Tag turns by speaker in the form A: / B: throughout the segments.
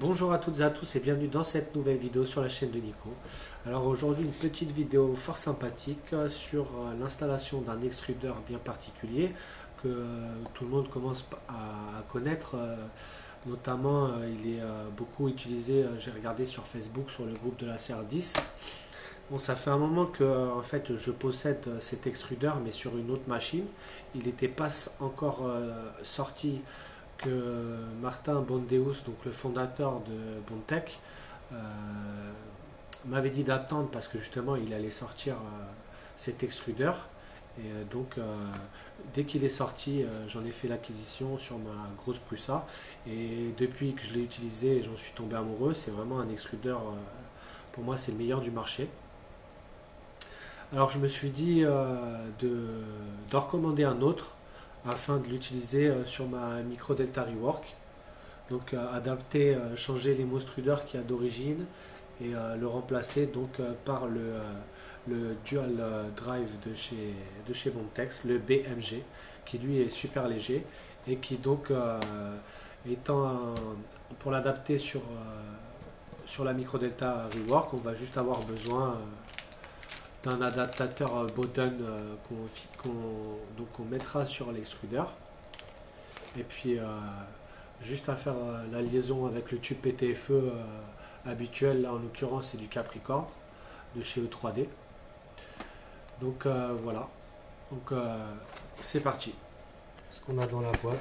A: Bonjour à toutes et à tous et bienvenue dans cette nouvelle vidéo sur la chaîne de Nico. Alors aujourd'hui une petite vidéo fort sympathique sur l'installation d'un extrudeur bien particulier que tout le monde commence à connaître. Notamment il est beaucoup utilisé, j'ai regardé sur Facebook sur le groupe de la CR10. Bon, ça fait un moment que en fait je possède cet extrudeur mais sur une autre machine. Il n'était pas encore sorti que Martin Bondeus, donc le fondateur de Bondtech, euh, m'avait dit d'attendre parce que justement il allait sortir cet extrudeur. Et dès qu'il est sorti, j'en ai fait l'acquisition sur ma grosse Prusa. Et depuis que je l'ai utilisé, j'en suis tombé amoureux. C'est vraiment un extrudeur, pour moi, c'est le meilleur du marché. Alors je me suis dit de recommander un autre afin de l'utiliser sur ma Micro Delta Rework. Donc adapter, changer les Mostruders qu'il y a d'origine et le remplacer donc par le Dual Drive de chez Bontex, le BMG, qui lui est super léger et qui donc étant pour l'adapter sur la Micro Delta Rework, on va juste avoir besoin d'un adaptateur Bowden donc on mettra sur l'extrudeur. Et puis juste à faire la liaison avec le tube PTFE habituel, là en l'occurrence c'est du Capricorn de chez E3D. Donc voilà, donc c'est parti. Ce qu'on a dans la boîte.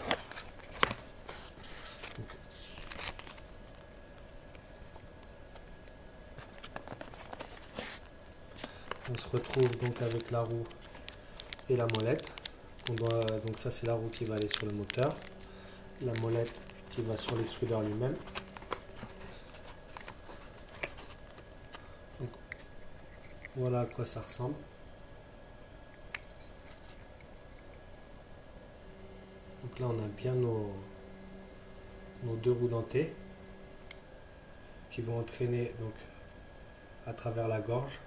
A: On se retrouve donc avec la roue et la molette. Donc ça c'est la roue qui va aller sur le moteur, la molette qui va sur l'extrudeur lui-même. Donc, voilà à quoi ça ressemble. Donc là on a bien nos deux roues dentées qui vont entraîner donc à travers la gorge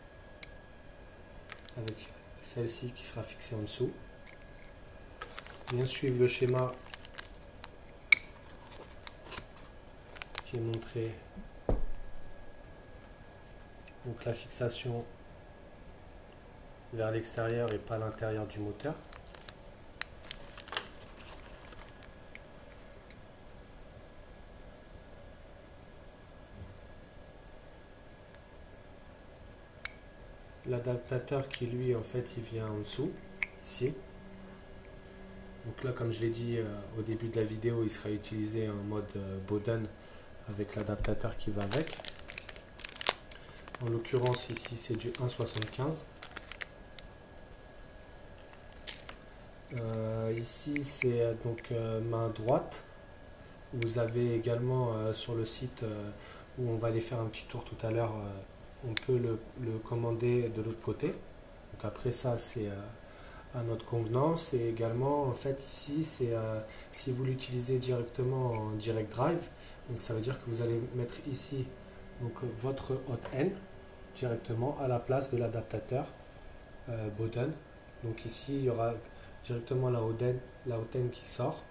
A: avec celle-ci qui sera fixée en dessous. Bien suivre le schéma qui est montré, donc la fixation vers l'extérieur et pas l'intérieur du moteur. L'adaptateur qui lui en fait il vient en dessous ici. Donc là comme je l'ai dit au début de la vidéo, il sera utilisé en mode Bowden avec l'adaptateur qui va avec. En l'occurrence ici c'est du 1,75. Ici c'est donc main droite. Vous avez également sur le site où on va aller faire un petit tour tout à l'heure, on peut le commander de l'autre côté. Donc après ça c'est à notre convenance. Et également en fait ici c'est si vous l'utilisez directement en direct drive, donc ça veut dire que vous allez mettre ici donc votre hot end directement à la place de l'adaptateur Bowden. Donc ici il y aura directement la hot end qui sort.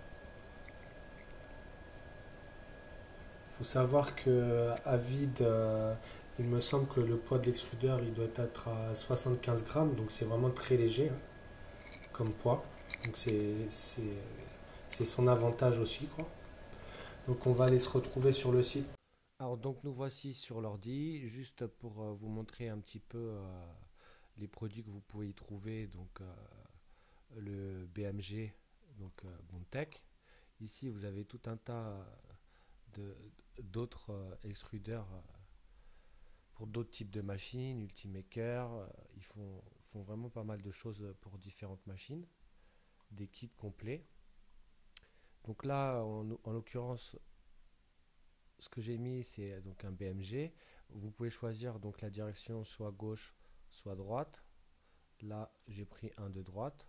A: Il faut savoir que à vide, il me semble que le poids de l'extrudeur il doit être à 75 grammes, donc c'est vraiment très léger hein, comme poids. Donc c'est son avantage aussi quoi. Donc on va aller se retrouver sur le site. Alors donc nous voici sur l'ordi, juste pour vous montrer un petit peu les produits que vous pouvez y trouver. Donc le BMG, donc Bondtech. Ici vous avez tout un tas d'autres extrudeurs pour d'autres types de machines, Ultimaker, font vraiment pas mal de choses pour différentes machines, des kits complets. Donc là, en l'occurrence, ce que j'ai mis, c'est donc un BMG. Vous pouvez choisir donc la direction soit gauche, soit droite. Là, j'ai pris un de droite.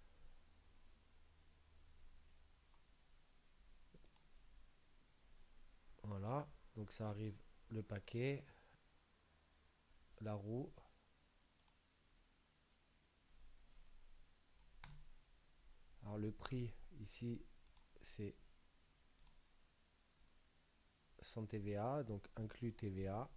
A: Voilà, donc ça arrive le paquet, la roue. Alors le prix ici c'est sans TVA, donc inclus TVA.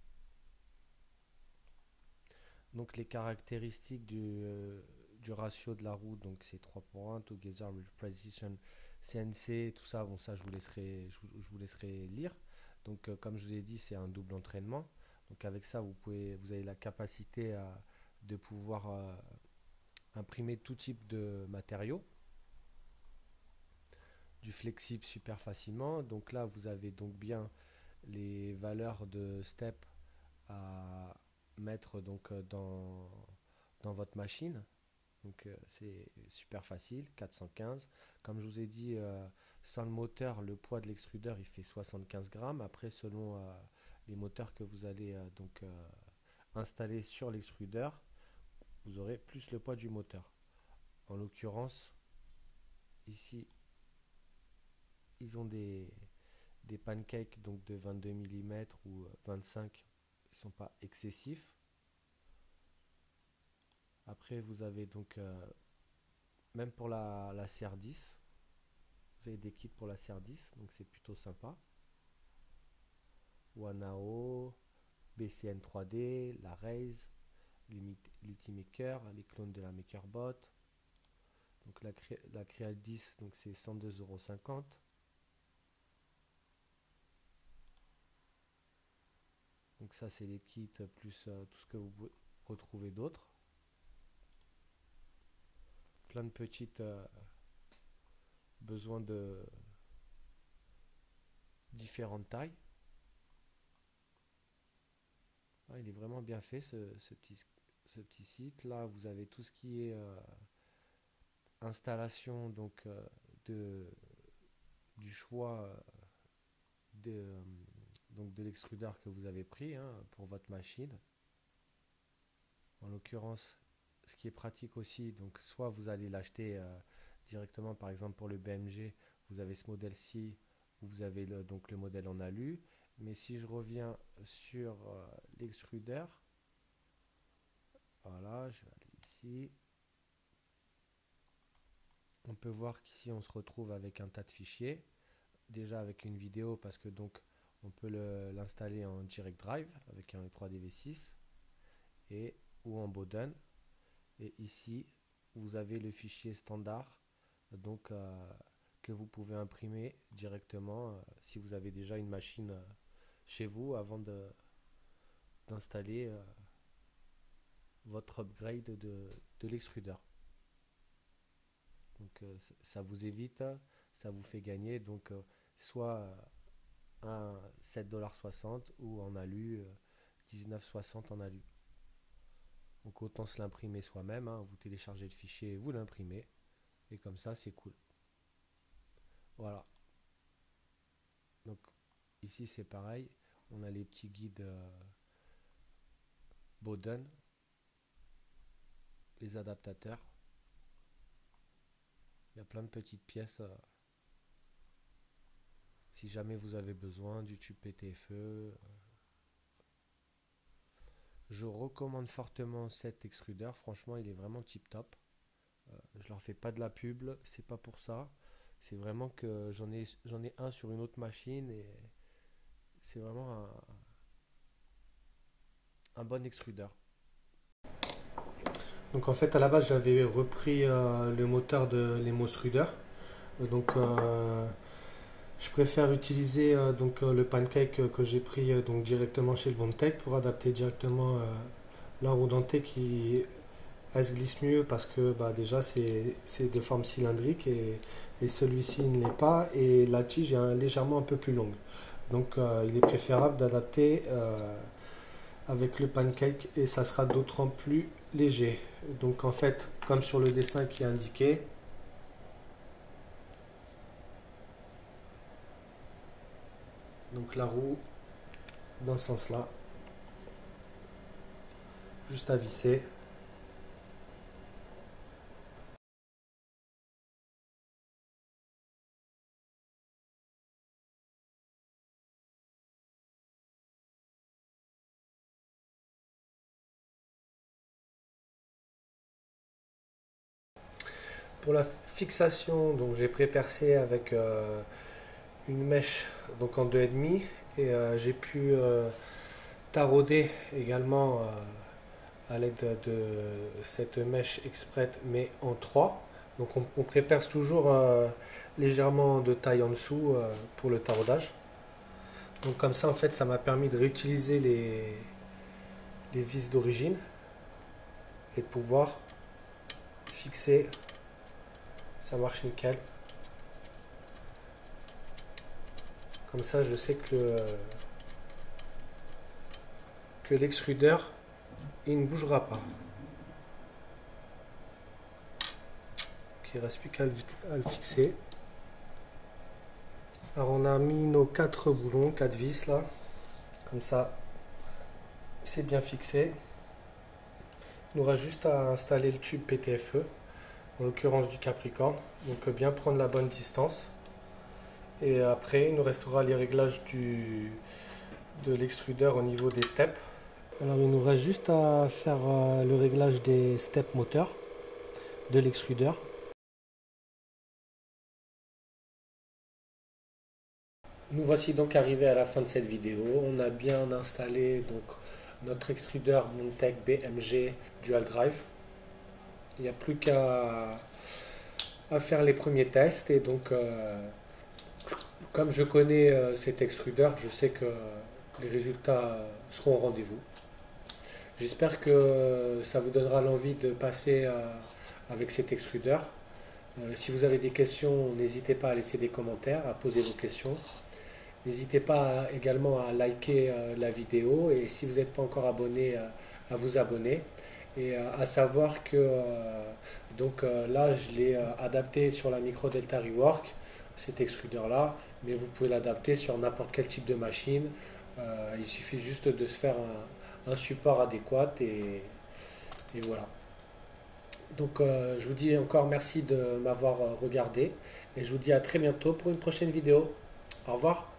A: Donc les caractéristiques du ratio de la roue, donc c'est 3 pour 1, Together with Precision, CNC, tout ça, bon ça je vous laisserai lire. Donc comme je vous ai dit, c'est un double entraînement. Donc avec ça, vous avez la capacité de pouvoir imprimer tout type de matériaux, du flexible super facilement. Donc là, vous avez donc bien les valeurs de step à mettre donc dans votre machine. Donc c'est super facile, 415. Comme je vous ai dit, sans le moteur, le poids de l'extrudeur il fait 75 grammes. Après, selon les moteurs que vous allez installer sur l'extrudeur, vous aurez plus le poids du moteur. En l'occurrence, ici, ils ont des pancakes donc de 22 mm ou 25, ils ne sont pas excessifs. Après, vous avez donc, même pour la CR10, vous avez des kits pour la CR10, donc c'est plutôt sympa. Wanao, BCN 3D, la Raise, l'Ultimaker, les clones de la MakerBot. Donc la Creal 10, donc c'est 102,50 €. Donc ça c'est les kits plus tout ce que vous pouvez retrouver d'autres. Plein de petites besoins de différentes tailles. Ah, il est vraiment bien fait ce petit site. Là vous avez tout ce qui est installation donc de, du choix de, donc de l'extrudeur que vous avez pris hein, pour votre machine. En l'occurrence, ce qui est pratique aussi, donc soit vous allez l'acheter directement, par exemple pour le BMG, vous avez ce modèle-ci où vous avez donc le modèle en alu. Mais si je reviens sur l'extrudeur, voilà, je vais aller ici. On peut voir qu'ici on se retrouve avec un tas de fichiers, déjà avec une vidéo parce que donc on peut l'installer en Direct Drive avec un 3DV6 et ou en Bowden. Et ici, vous avez le fichier standard donc que vous pouvez imprimer directement si vous avez déjà une machine chez vous avant d'installer votre upgrade de l'extrudeur. Donc ça vous évite, ça vous fait gagner donc soit un 7,60 $ ou en alu 19,60 € en alu. Donc autant se l'imprimer soi-même, hein, vous téléchargez le fichier, vous l'imprimez et comme ça c'est cool. Voilà. Donc ici c'est pareil, on a les petits guides Bowden, les adaptateurs. Il y a plein de petites pièces si jamais vous avez besoin du tube PTFE. Je recommande fortement cet extrudeur, franchement il est vraiment tip top. Je leur fais pas de la pub, c'est pas pour ça. C'est vraiment que j'en ai un sur une autre machine et c'est vraiment un bon extrudeur. Donc en fait à la base j'avais repris le moteur de l'Emostruder. Donc je préfère utiliser le pancake que j'ai pris donc directement chez le Bondtech pour adapter directement la roue dentée qui elle se glisse mieux parce que bah, déjà c'est de forme cylindrique et celui-ci ne l'est pas et la tige est légèrement un peu plus longue. Donc il est préférable d'adapter avec le pancake et ça sera d'autant plus léger. Donc en fait, comme sur le dessin qui est indiqué, donc la roue dans ce sens-là, juste à visser. Pour la fixation, donc j'ai pré-percé avec une mèche donc en 2,5 et j'ai pu tarauder également à l'aide de cette mèche express mais en 3. Donc on pré-perce toujours légèrement de taille en dessous pour le taraudage. Donc comme ça en fait ça m'a permis de réutiliser les vis d'origine et de pouvoir fixer. Ça marche nickel. Comme ça je sais que l'extrudeur il ne bougera pas. Il ne reste plus qu'à le fixer. Alors on a mis nos 4 boulons, 4 vis là, comme ça c'est bien fixé. Il nous reste juste à installer le tube PTFE, en l'occurrence du Capricorne, donc bien prendre la bonne distance. Et après il nous restera les réglages de l'extrudeur au niveau des steps. Alors il nous reste juste à faire le réglage des steps moteurs de l'extrudeur. Nous voici donc arrivés à la fin de cette vidéo. On a bien installé donc notre extrudeur Montech BMG Dual Drive. Il n'y a plus qu'à faire les premiers tests et donc comme je connais cet extrudeur, je sais que les résultats seront au rendez-vous. J'espère que ça vous donnera l'envie de passer avec cet extrudeur. Si vous avez des questions, n'hésitez pas à laisser des commentaires, à poser vos questions. N'hésitez pas également à liker la vidéo et si vous n'êtes pas encore abonné, à vous abonner. Et à savoir que là, je l'ai adapté sur la Micro Delta Rework, cet extrudeur-là, mais vous pouvez l'adapter sur n'importe quel type de machine. Il suffit juste de se faire un support adéquat et voilà. Donc je vous dis encore merci de m'avoir regardé et je vous dis à très bientôt pour une prochaine vidéo. Au revoir.